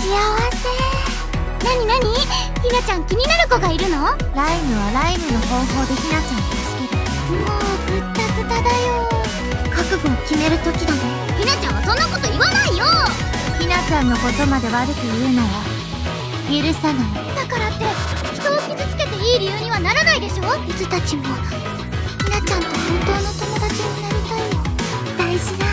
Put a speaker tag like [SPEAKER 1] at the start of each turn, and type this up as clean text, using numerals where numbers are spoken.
[SPEAKER 1] なになに、ひなちゃん気になる子がいるの？
[SPEAKER 2] ライムはライムの方法でひなちゃんを助ける。
[SPEAKER 1] もうぐったぐただよ。
[SPEAKER 2] 覚悟を決める時だね。
[SPEAKER 1] ひなちゃんはそんなこと言わないよ。
[SPEAKER 2] ひなちゃんのことまで悪く言うなら許さない。
[SPEAKER 1] だからって人を傷つけていい理由にはならないでしょ。
[SPEAKER 2] ゆずたちもひなちゃんと本当の友達になりたいの。大事な